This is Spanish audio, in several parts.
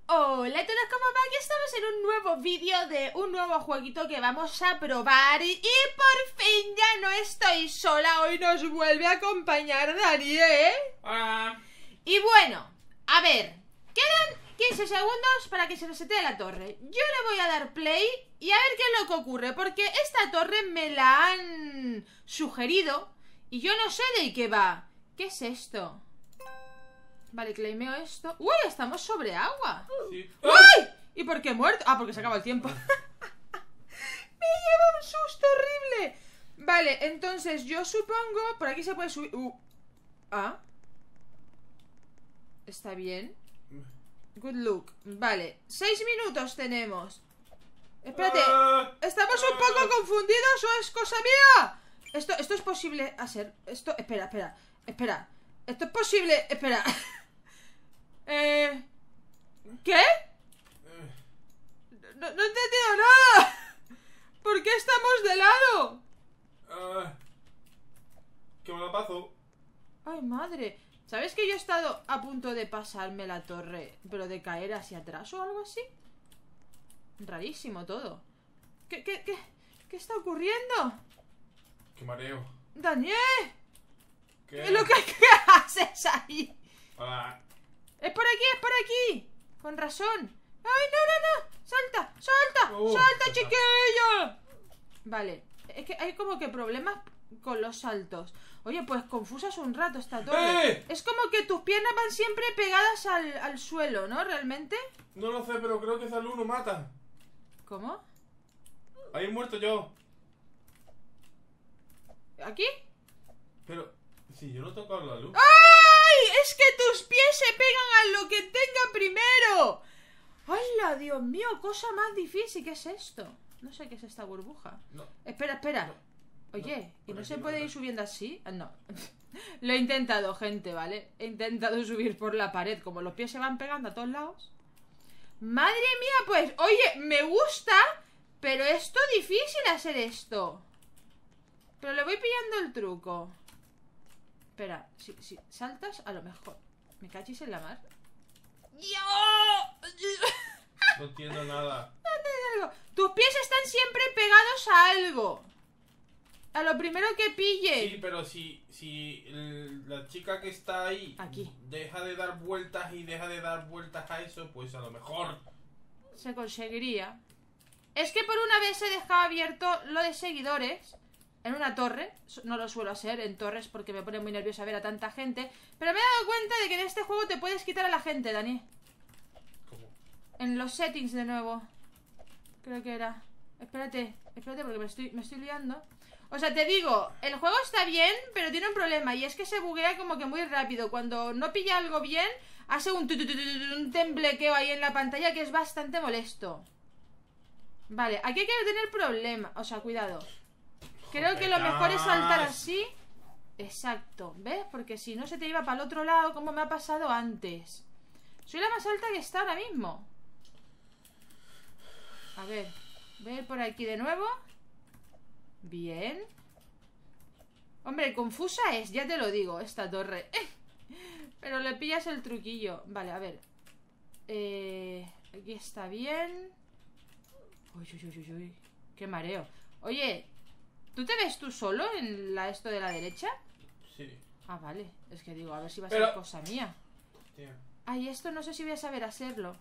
Hola a todos, ¿cómo va? Aquí estamos en un nuevo vídeo de un nuevo jueguito que vamos a probar y por fin ya no estoy sola. Hoy nos vuelve a acompañar Dani, ¿eh? Hola. Y bueno, a ver, quedan 15 segundos para que se resetee la torre. Yo le voy a dar play y a ver qué es lo que ocurre, porque esta torre me la han sugerido y yo no sé de qué va. ¿Qué es esto? Vale, claimeo esto. ¡Uy! Estamos sobre agua. Sí. ¡Uy! ¿Y por qué he muerto? Ah, porque se acaba el tiempo. Me lleva un susto horrible. Vale, entonces yo supongo... Por aquí se puede subir... Ah. Está bien. Good look. Vale, 6 minutos tenemos. Espérate. ¿Estamos un poco confundidos o es cosa mía? Esto es posible hacer... Esto... Espera. Esto es posible... Espera. ¿Qué? No he entendido nada. ¿Por qué estamos de lado? Que me la paso. Ay, madre. ¿Sabes que yo he estado a punto de pasarme la torre, pero de caer hacia atrás o algo así? Rarísimo todo. ¿Qué está ocurriendo? Qué mareo. ¡Daniel! ¿Qué? ¿Qué es lo que haces ahí? Es por aquí. Con razón. ¡Ay, no! ¡Salta! ¡Salta, chiquillo! Vale, es que hay como que problemas con los saltos. Oye, pues confusas un rato esta torre. Es como que tus piernas van siempre pegadas al suelo, ¿no? ¿Realmente? No lo sé, pero creo que esa luz no mata. ¿Cómo? Ahí he muerto yo. ¿Aquí? Pero si yo no toco la luz. ¡Ay! Es que tus pies se pegan a lo que tenga primero. ¡Hala, Dios mío! Cosa más difícil. ¿Qué es esto? No sé qué es esta burbuja. No. Espera. No. Oye, ¿y no se no, puede no. ir subiendo así? No. Lo he intentado, gente, ¿vale? He intentado subir por la pared. Como los pies se van pegando a todos lados. ¡Madre mía! Pues, oye, me gusta, pero es todo difícil hacer esto. Pero le voy pillando el truco. Espera, si saltas, a lo mejor. ¿Me cachis en la mar? No entiendo nada. Tus pies están siempre pegados a algo. A lo primero que pille. Sí, pero si la chica que está ahí Aquí deja de dar vueltas y deja de dar vueltas a eso, pues a lo mejor se conseguiría. Es que por una vez se dejaba abierto lo de seguidores en una torre. No lo suelo hacer en torres porque me pone muy nerviosa ver a tanta gente. Pero me he dado cuenta de que en este juego te puedes quitar a la gente, Dani. ¿Cómo? En los settings de nuevo. Creo que era. Espérate porque me estoy liando. O sea, te digo, el juego está bien, pero tiene un problema. Y es que se buguea como que muy rápido. Cuando no pilla algo bien, hace un temblequeo ahí en la pantalla que es bastante molesto. Vale, aquí hay que tener problema. O sea, cuidado. Creo que lo mejor es saltar así. Exacto, ¿ves? Porque si no se te iba para el otro lado, como me ha pasado antes. Soy la más alta que está ahora mismo. A ver, voy a ir por aquí de nuevo. Bien. Hombre, confusa es, ya te lo digo, esta torre. Pero le pillas el truquillo. Vale, a ver. Aquí está bien. Uy. Qué mareo. Oye, ¿tú te ves tú solo en esto de la derecha? sí. Ah, vale. Es que digo, a ver si va a ser cosa mía. Hostia. Ay, esto no sé si voy a saber hacerlo.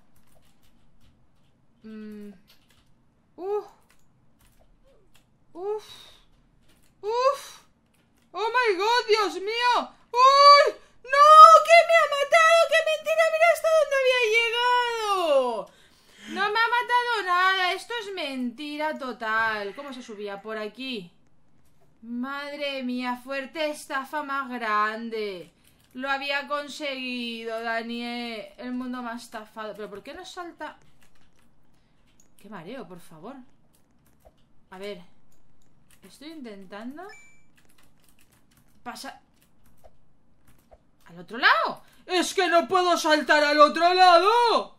Oh my god, Dios mío. ¡Uy! ¡No! ¡Que me ha matado! ¡Qué mentira! ¡Mira hasta dónde había llegado! No me ha matado nada. Esto es mentira total. ¿Cómo se subía? Por aquí. Madre mía, fuerte estafa más grande. Lo había conseguido, Daniel. El mundo me ha estafado. ¿Pero por qué no salta? Qué mareo, por favor. A ver. Estoy intentando pasar al otro lado. ¡Es que no puedo saltar al otro lado!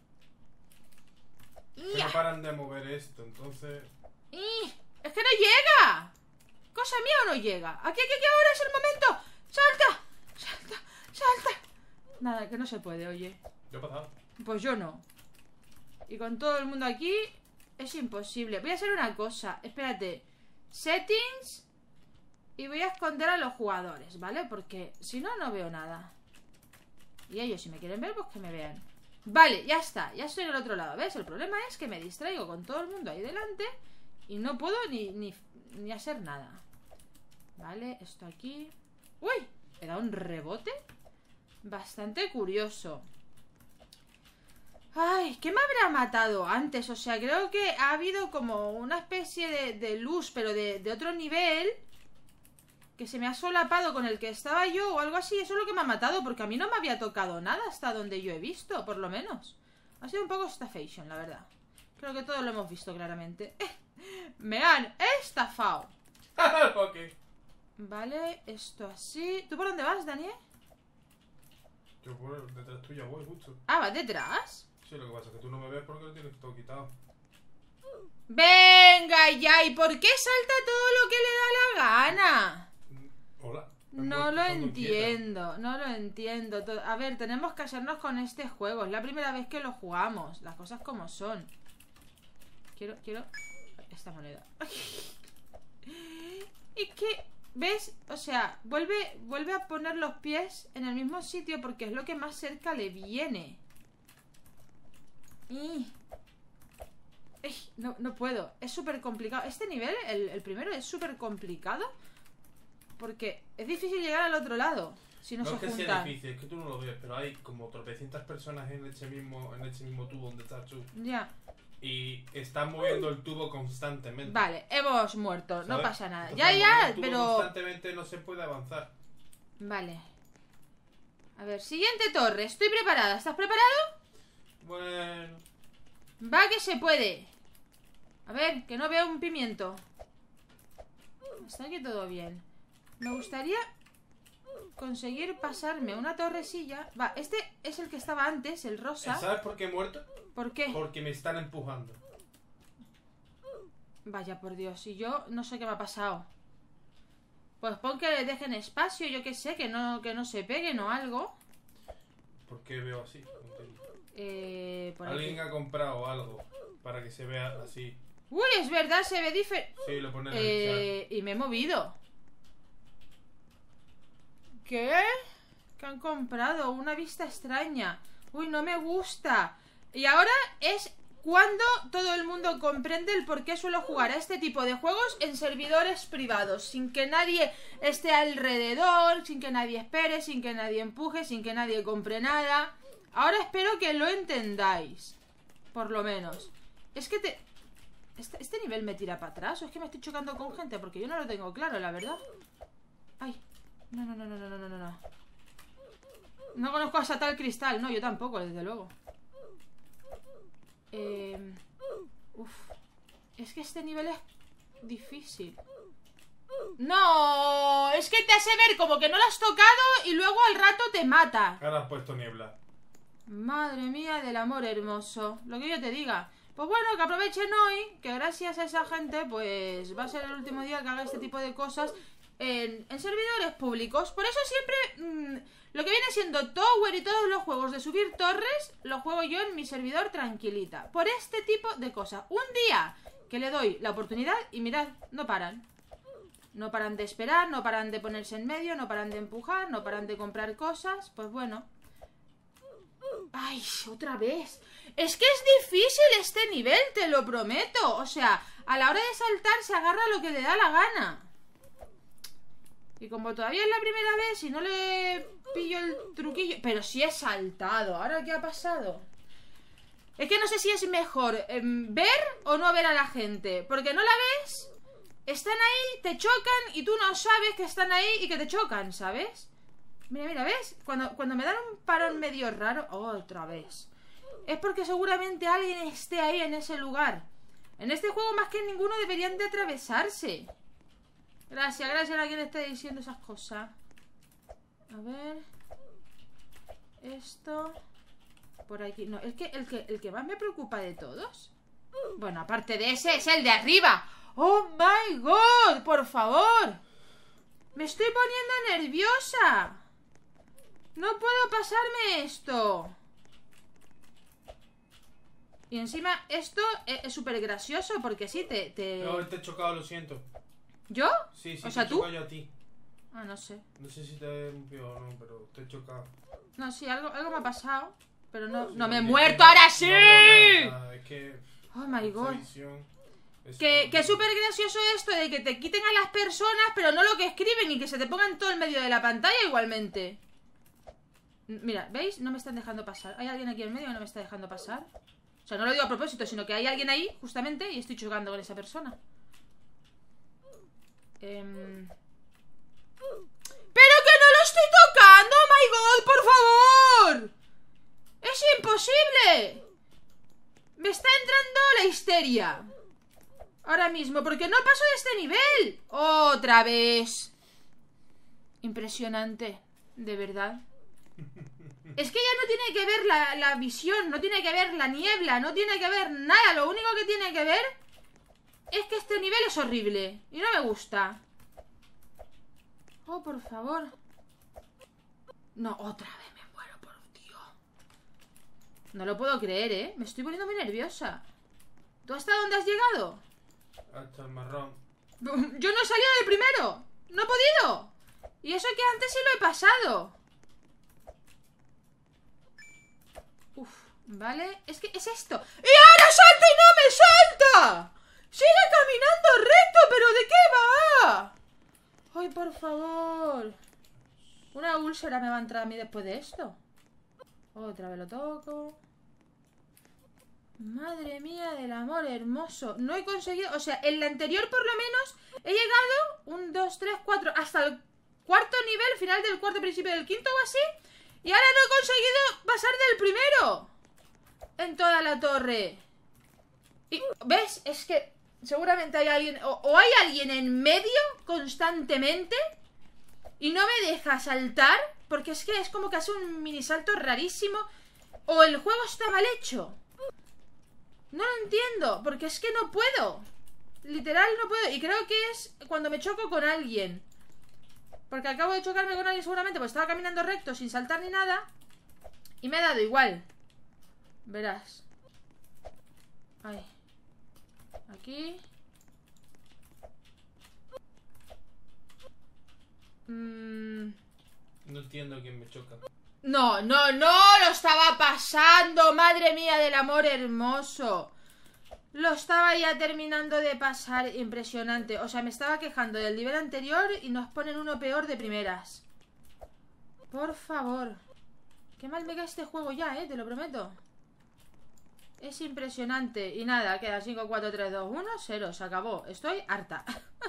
Que no paran de mover esto, entonces. ¡Es que no llega! ¿Cosa mía o no llega? Aquí, ahora es el momento. ¡Salta! Nada, que no se puede, oye. ¿Qué ha pasado? Pues yo no. Y con todo el mundo aquí es imposible. Voy a hacer una cosa. Espérate. Settings. Y voy a esconder a los jugadores, ¿vale? Porque si no, no veo nada. Y ellos, si me quieren ver, pues que me vean. Vale, ya está. Ya estoy en el otro lado, ¿ves? El problema es que me distraigo con todo el mundo ahí delante y no puedo ni hacer nada. Vale, esto aquí. ¡Uy! He dado un rebote bastante curioso. Ay, ¿qué me habrá matado antes? O sea, creo que ha habido como una especie de luz, pero de otro nivel, que se me ha solapado con el que estaba yo o algo así. Eso es lo que me ha matado, porque a mí no me había tocado nada hasta donde yo he visto, por lo menos. Ha sido un poco stafation, la verdad. Creo que todos lo hemos visto claramente. Me han estafado. Ok. Vale, esto así. ¿Tú por dónde vas, Daniel? Yo por detrás tuya voy, justo. Ah, ¿vas detrás? Sí, lo que pasa es que tú no me ves porque lo tienes todo quitado. Venga ya, ¿y por qué salta todo lo que le da la gana? Hola. No lo entiendo, no lo entiendo. A ver, tenemos que hacernos con este juego. Es la primera vez que lo jugamos. Las cosas como son. Quiero esta moneda. Y que, ¿ves? O sea, vuelve a poner los pies en el mismo sitio porque es lo que más cerca le viene. No puedo. Es súper complicado. Este nivel, el primero, es súper complicado porque es difícil llegar al otro lado si no se juntan. No es que sea difícil, es que tú no lo ves, pero hay como tropecientas personas en ese mismo tubo donde estás tú. Ya. Y están moviendo el tubo constantemente. Vale, hemos muerto, ¿sabes? no pasa nada. Entonces, Ya, el tubo pero... constantemente no se puede avanzar. Vale. A ver, siguiente torre. Estoy preparada. ¿Estás preparado? Bueno. Va que se puede. A ver, que no veo un pimiento. Está aquí todo bien. Me gustaría conseguir pasarme una torrecilla. Va, este es el que estaba antes, el rosa. ¿Sabes por qué he muerto? ¿Por qué? Porque me están empujando. Vaya por Dios, y yo no sé qué me ha pasado. Pues pon que le dejen espacio, yo qué sé, que no se peguen o algo. ¿Por qué veo así? Por Alguien aquí. ha comprado algo para que se vea así. Uy, es verdad, se ve diferente. Sí, lo pone en el chat. Y me he movido. ¿Qué? ¿Qué han comprado? Una vista extraña. Uy, no me gusta. Y ahora es cuando todo el mundo comprende el por qué suelo jugar a este tipo de juegos en servidores privados, sin que nadie esté alrededor, sin que nadie espere, sin que nadie empuje, sin que nadie compre nada. Ahora espero que lo entendáis. Por lo menos. Es que ¿Este nivel me tira para atrás? ¿O es que me estoy chocando con gente? Porque yo no lo tengo claro, la verdad. Ay. No. No conozco a tal Cristal. No, yo tampoco, desde luego. Uf. Es que este nivel es difícil. No, es que te hace ver como que no lo has tocado y luego al rato te mata. Ahora has puesto niebla. Madre mía del amor hermoso. Lo que yo te diga. Pues bueno, que aprovechen hoy, que gracias a esa gente, pues va a ser el último día que haga este tipo de cosas en servidores públicos. Por eso siempre lo que viene siendo Tower y todos los juegos de subir torres, lo juego yo en mi servidor tranquilita. Por este tipo de cosas. Un día que le doy la oportunidad y mirad, no paran. No paran de esperar, no paran de ponerse en medio, no paran de empujar, no paran de comprar cosas. Pues bueno. Ay, otra vez. Es que es difícil este nivel, te lo prometo. O sea, a la hora de saltar se agarra lo que le da la gana. Y como todavía es la primera vez y no le pillo el truquillo... Pero sí he saltado. ¿Ahora qué ha pasado? Es que no sé si es mejor ver o no ver a la gente. Porque no la ves, están ahí, te chocan y tú no sabes que están ahí y que te chocan, ¿sabes? Mira, ¿ves? Cuando me dan un parón medio raro... Otra vez. Es porque seguramente alguien esté ahí en ese lugar. En este juego más que en ninguno deberían de atravesarse. Gracias a quien esté diciendo esas cosas. A ver. Esto. Por aquí. No, el que más me preocupa de todos. Bueno, aparte de ese, es el de arriba. ¡Oh, my God! ¡Por favor! Me estoy poniendo nerviosa. No puedo pasarme esto. Y encima esto es súper gracioso porque sí, No, te he chocado, lo siento. ¿Yo? Sí, O te sea, he ¿tú? chocado yo a ti. Ah, no sé. No sé si te he rompido o no, pero te he chocado. No, sí, algo me ha pasado. Pero no, Sí, no me he porque muerto, no- ahora sí. no veo nada, o sea, es que Oh my esta god. visión es Que horrible. es súper gracioso esto de que te quiten a las personas, pero no lo que escriben y que se te pongan todo en medio de la pantalla igualmente. Mira, ¿veis? No me están dejando pasar. Hay alguien aquí en medio que no me está dejando pasar. O sea, no lo digo a propósito, sino que hay alguien ahí, justamente, y estoy chocando con esa persona. ¡Pero que no lo estoy tocando! ¡Oh my god, por favor! ¡Es imposible! Me está entrando la histeria. Ahora mismo, porque no paso de este nivel. ¡Otra vez! Impresionante, de verdad. Es que ya no tiene que ver la visión, no tiene que ver la niebla, no tiene que ver nada. Lo único que tiene que ver es que este nivel es horrible y no me gusta. Oh, por favor. No, otra vez me muero, por Dios. No lo puedo creer, ¿eh? Me estoy poniendo muy nerviosa. ¿Tú hasta dónde has llegado? Hasta el marrón. Yo no he salido del primero. No he podido. Y eso que antes sí lo he pasado. Uf, vale. Es que es esto. ¡Y ahora salta y no me salta! ¡Sigue caminando recto! ¿Pero de qué va? ¡Ay, por favor! Una úlcera me va a entrar a mí después de esto. Otra vez lo toco. Madre mía del amor hermoso. No he conseguido... O sea, en la anterior por lo menos he llegado 1, 2, 3, 4 hasta el cuarto nivel, final del cuarto, principio del quinto o así. Y ahora no he conseguido pasar del primero en toda la torre. Y, ¿ves? Es que seguramente hay alguien... O hay alguien en medio constantemente y no me deja saltar, porque es que es como que hace un mini salto rarísimo. O el juego está mal hecho. No lo entiendo, porque es que no puedo. Literal no puedo. Y creo que es cuando me choco con alguien. Porque acabo de chocarme con alguien seguramente, porque estaba caminando recto sin saltar ni nada. Y me ha dado igual. Verás. Ahí. Aquí. No entiendo quién me choca. No, no, no, lo estaba pasando. Madre mía del amor hermoso. Lo estaba ya terminando de pasar. Impresionante. O sea, me estaba quejando del nivel anterior y nos ponen uno peor de primeras. Por favor. Qué mal me cae este juego ya, te lo prometo. Es impresionante. Y nada, queda 5, 4, 3, 2, 1, 0. Se acabó. Estoy harta.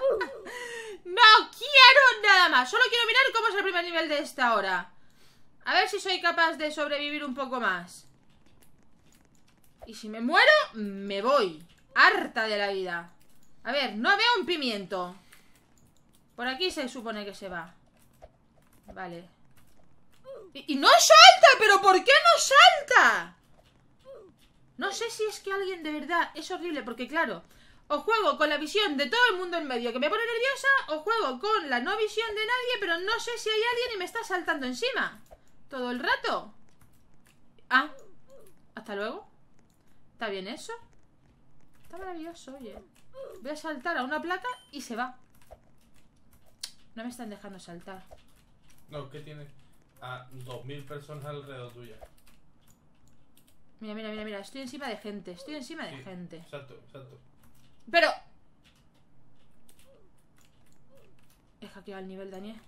No quiero nada más. Solo quiero mirar cómo es el primer nivel de esta hora. A ver si soy capaz de sobrevivir un poco más. Y si me muero, me voy. Harta de la vida. A ver, no veo un pimiento. Por aquí se supone que se va. Vale. Y no salta, pero ¿por qué no salta? No sé si es que alguien de verdad es horrible, porque claro, o juego con la visión de todo el mundo en medio que me pone nerviosa, o juego con la no visión de nadie, pero no sé si hay alguien y me está saltando encima todo el rato. Ah, hasta luego. ¿Está bien eso? Está maravilloso, oye. Voy a saltar a una placa y se va. No me están dejando saltar. No, ¿qué tiene? A 2000 personas alrededor tuya. Mira, mira, mira, mira. Estoy encima de gente. Estoy encima de gente. Exacto, exacto. Pero... he hackeado el nivel, Daniel.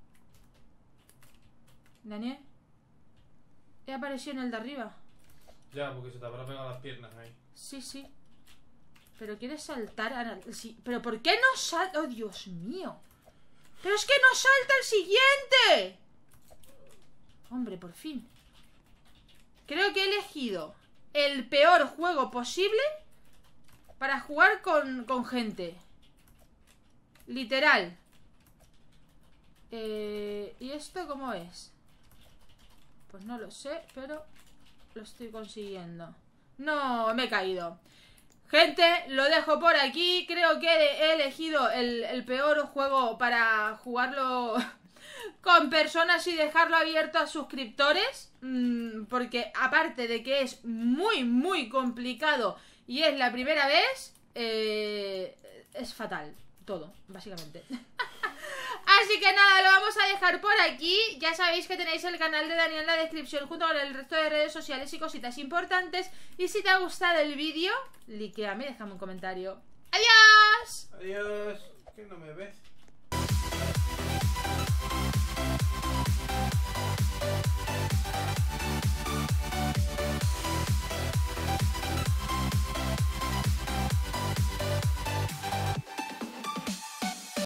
Daniel. He aparecido en el de arriba. Ya, porque se te habrá pegado las piernas ahí. Sí, sí. Pero quieres saltar a... sí. ¿Pero por qué no salta? ¡Oh, Dios mío! ¡Pero es que no salta el siguiente! Hombre, por fin. Creo que he elegido el peor juego posible para jugar con gente. Literal. ¿Y esto cómo es? Pues no lo sé, pero lo estoy consiguiendo. No, me he caído. Gente, lo dejo por aquí. Creo que he elegido el peor juego para jugarlo con personas y dejarlo abierto a suscriptores, porque aparte de que es muy complicado y es la primera vez, es fatal todo, básicamente. Así que nada, lo vamos a dejar por aquí. Ya sabéis que tenéis el canal de Dani en la descripción junto con el resto de redes sociales y cositas importantes. Y si te ha gustado el vídeo, likeame y déjame un comentario. ¡Adiós! Adiós. Que no me ves.